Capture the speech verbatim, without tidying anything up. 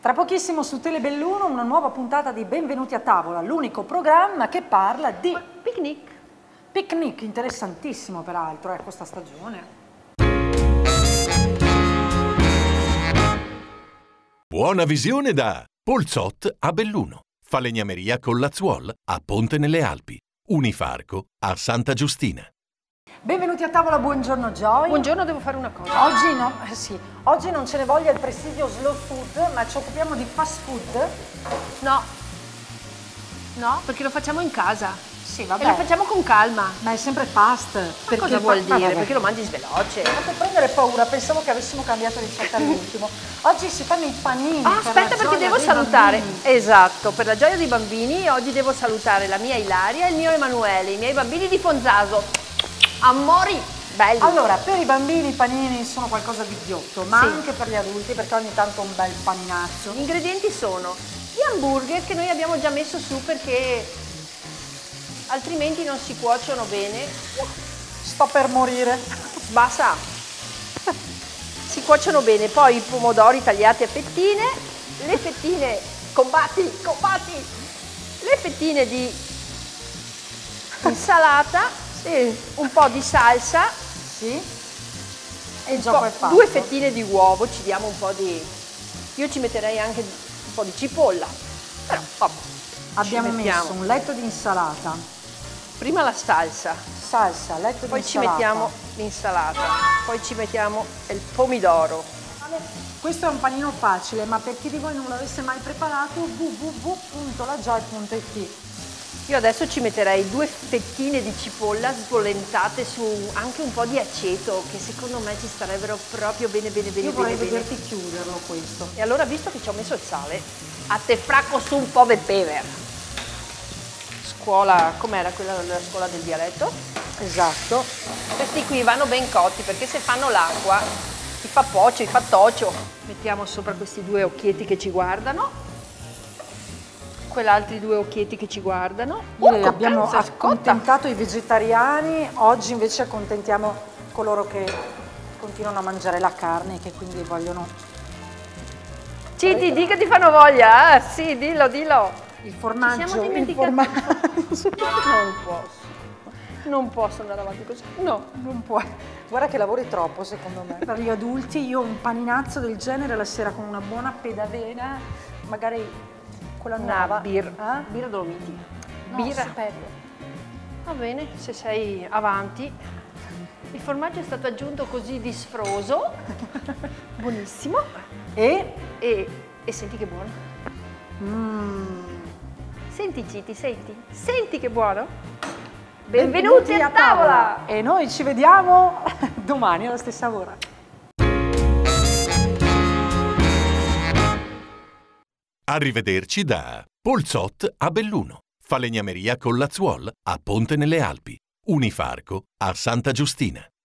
Tra pochissimo su Telebelluno una nuova puntata di Benvenuti a tavola, l'unico programma che parla di picnic. Picnic, interessantissimo peraltro, ecco, sta stagione. Buona visione da Polzot a Belluno, falegnameria con Lazuol a Ponte nelle Alpi, Unifarco a Santa Giustina. Benvenuti a tavola, buongiorno Joy. Buongiorno, devo fare una cosa. Oggi no, eh sì, oggi non ce ne voglia il presidio slow food, ma ci occupiamo di fast food. No, no, perché lo facciamo in casa. Sì, vabbè. E lo facciamo con calma. Ma è sempre fast. Ma perché cosa vuol fa... dire? Vabbè. Perché lo mangi sveloce. Mi ha fatto prendere paura, pensavo che avessimo cambiato ricetta all'ultimo. Oggi si fanno i panini. Ah, per aspetta, la perché gioia devo dei salutare. bambini. Esatto, per la gioia dei bambini, oggi devo salutare la mia Ilaria e il mio Emanuele, i miei bambini di Fonzaso. Amori belli. Allora, per i bambini i panini sono qualcosa di ghiotto, ma Sì. anche per gli adulti, perché ogni tanto un bel paninazzo. Gli ingredienti sono gli hamburger che noi abbiamo già messo su perché altrimenti non si cuociono bene. Sto per morire. Basta. Si cuociono bene. Poi i pomodori tagliati a fettine, le fettine, combatti, combatti, le fettine di insalata, sì, un po' di salsa. Sì? E il Un gioco po', è fatto. due fettine di uovo, ci diamo un po' di... Io ci metterei anche un po' di cipolla, però vabbè. Abbiamo ci messo mettiamo un letto di insalata, prima la salsa, salsa, letto poi di ci insalata. mettiamo l'insalata, poi ci mettiamo il pomidoro. Questo è un panino facile, ma per chi di voi non l'avesse mai preparato, w w w punto la joy punto i t. Io adesso ci metterei due fettine di cipolla svolentate su anche un po' di aceto, che secondo me ci starebbero proprio bene bene bene. Io vorrei bene, vederti bene. chiuderlo questo. E allora, visto che ci ho messo il sale, a te fracco su un po' di pepe. Scuola, com'era quella della scuola del dialetto? Esatto. Questi qui vanno ben cotti perché se fanno l'acqua ti fa pocio, ti fa tocio. Mettiamo sopra questi due occhietti che ci guardano. Quell'altri due occhietti che ci guardano. Ieri Uh, abbiamo coccanza, accontentato i vegetariani, oggi invece accontentiamo coloro che continuano a mangiare la carne e che quindi vogliono... Sì, ti dica ti fanno voglia, eh? Sì, dillo, dillo. Il formaggio, Ci siamo il dimenticati. formaggio. Non posso. Non posso andare avanti così. No. Non puoi. Guarda che lavori troppo secondo me. Per gli adulti io un paninazzo del genere la sera con una buona pedavena, magari con la Una nuova. birra. Eh? Birra Dolomiti. No, Birra. stupendo. Va bene, se sei avanti. Il formaggio è stato aggiunto così disfroso. Buonissimo. E? E, e senti che buono. Mm. Senti Citi, senti? Senti che buono? Benvenuti, Benvenuti a tavola! E noi ci vediamo domani alla stessa ora. Arrivederci da Polzot a Belluno, falegnameria con Lazuol a Ponte nelle Alpi, Unifarco a Santa Giustina.